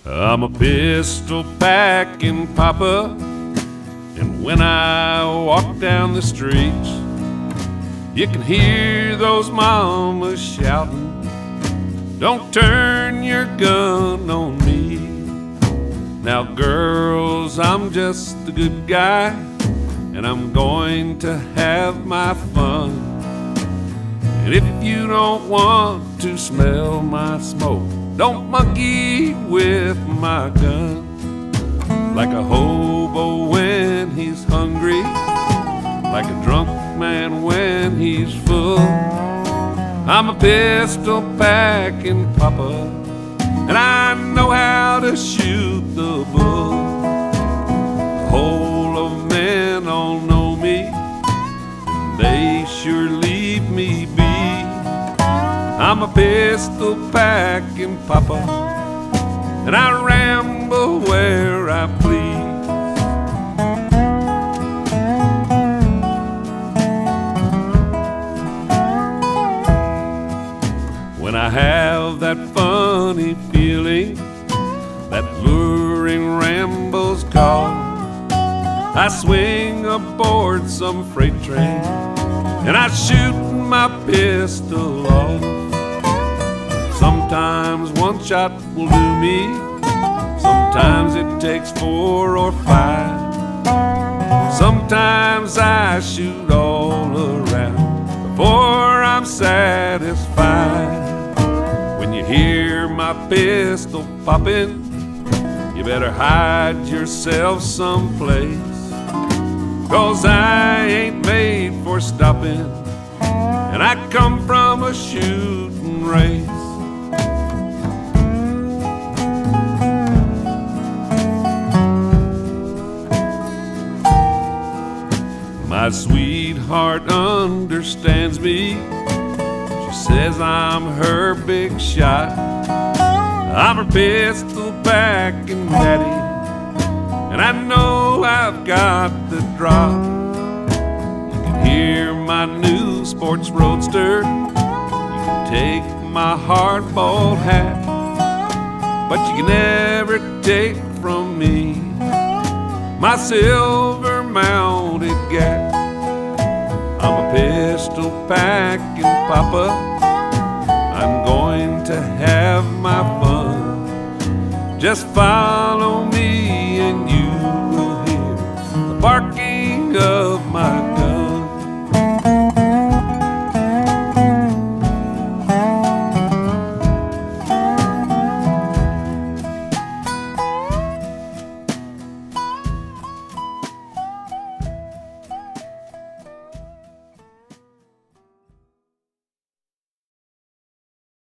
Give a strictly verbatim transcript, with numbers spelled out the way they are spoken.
I'm a pistol packing papa, and when I walk down the streets, you can hear those mamas shouting, "Don't turn your gun on me." Now girls, I'm just a good guy, and I'm going to have my fun. And if you don't want to smell my smoke, don't monkey with my gun. Like a hobo when he's hungry, like a drunk man when he's full, I'm a pistol packing papa, and I know how to shoot the bull. The whole of men all know me, and they sure leave me be. I'm a pistol packing papa, and I ramble where I please. When I have that funny feeling, that luring ramble's call, I swing aboard some freight train, and I shoot my pistol off. Sometimes one shot will do me, sometimes it takes four or five. Sometimes I shoot all around before I'm satisfied. When you hear my pistol popping, you better hide yourself someplace, 'cause I ain't made for stopping, and I come from a shooting race. My sweetheart understands me. She says I'm her big shot. I'm her pistol packing daddy, and I know I've got the drop. You can hear my new sports roadster, you can take my hardball hat, but you can never take from me my silver mounted gat. I'm a pistol packing papa, I'm going to have my fun. Just follow me